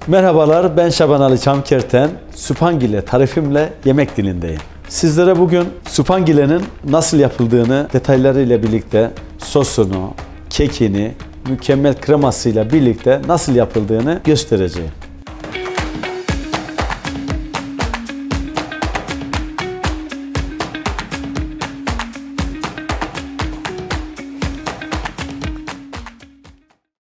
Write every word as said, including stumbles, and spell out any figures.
Merhabalar, ben Şaban Ali Çamkerten. Supangile tarifimle yemek dilindeyim. Sizlere bugün supangilenin nasıl yapıldığını detaylarıyla birlikte, sosunu, kekini, mükemmel kremasıyla birlikte nasıl yapıldığını göstereceğim.